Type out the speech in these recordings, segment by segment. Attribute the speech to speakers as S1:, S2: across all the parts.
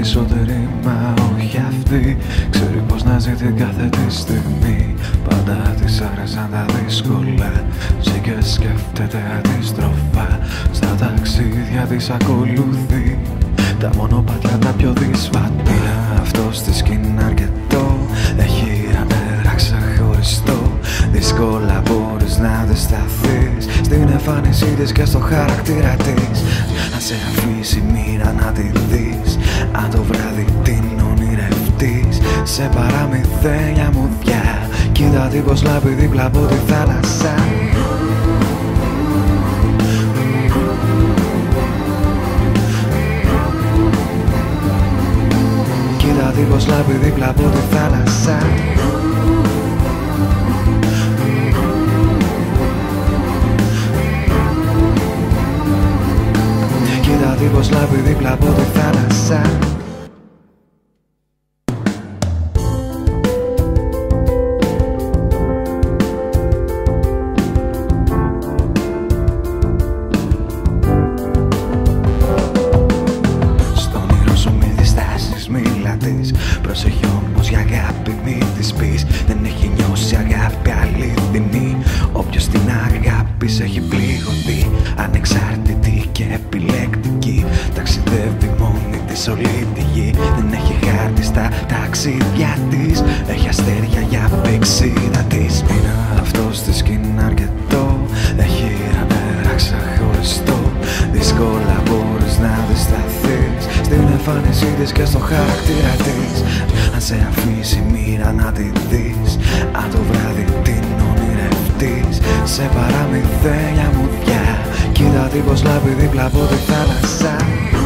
S1: περισσότεροι, μα όχι αυτή. Ξέρει πως να ζει την κάθε τη στιγμή. Πάντα της άρεσαν τα δύσκολα. Ζει και σκέφτεται αντίστροφα. Στα ταξίδια της ακολουθεί τα μονοπάτια τα πιο δύσβατα. Αυτός της κι είναι αρκετό. Έχει αέρα ξεχωριστό. Δύσκολα μπορείς να αντισταθείς στην εμφάνισή της και στο χαρακτήρα της. Αν σε αφήσει μοίρα να τη δεις, αν το βράδυ την ονειρευτείς, σε παραμυθένια μουδιά, κοίτα τι πως λάμπει δίπλα από τη θάλασσα. Κοίτα τι πως λάμπει δίπλα από τη θάλασσα. Κοίτα τι πως λάμπει δίπλα από τη θάλασσα. Στον όνειρο σου μη διστάσεις, μίλα της. Προσέχει όμως για αγάπη μη της πεις. Δεν έχει νιώσει αγάπη αληθινή. Όποιος την αγάπη σε έχει πληγωθεί. Ανεξάρτητη και επιλεκτική, ταξιδεύει μόνη της όλη τη γη. Δεν έχει χάρτη στα ταξίδια της. Έχει αστέρια για πεξίδα της. Είναι αυτός της κι είναι αρκετό. Έχει αέρα ξεχωριστό. Δύσκολα μπορείς να αντισταθείς στην εμφάνισή της και στο χαρακτήρα της. Αν σε αφήσει μοίρα να τη δεις, αν το βράδυ την ονειρευτείς, σε παραμυθένια μουδιά, κοίτα τι πως λάμπει δίπλα από τη θάλασσα.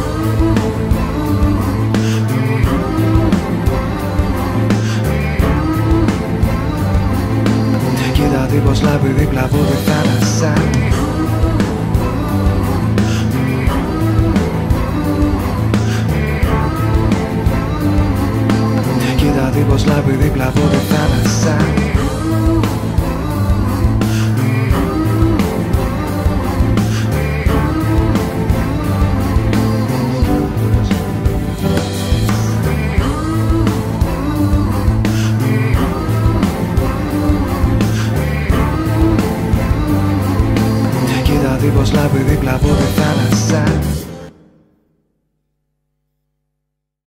S1: Κοίτα τι πως λάμπει δίπλα από τη θάλασσα. Κοίτα τι πως λάμπει δίπλα από τη θάλασσα. Κοίτα τι πως λάμπει δίπλα από τη θάλασσα.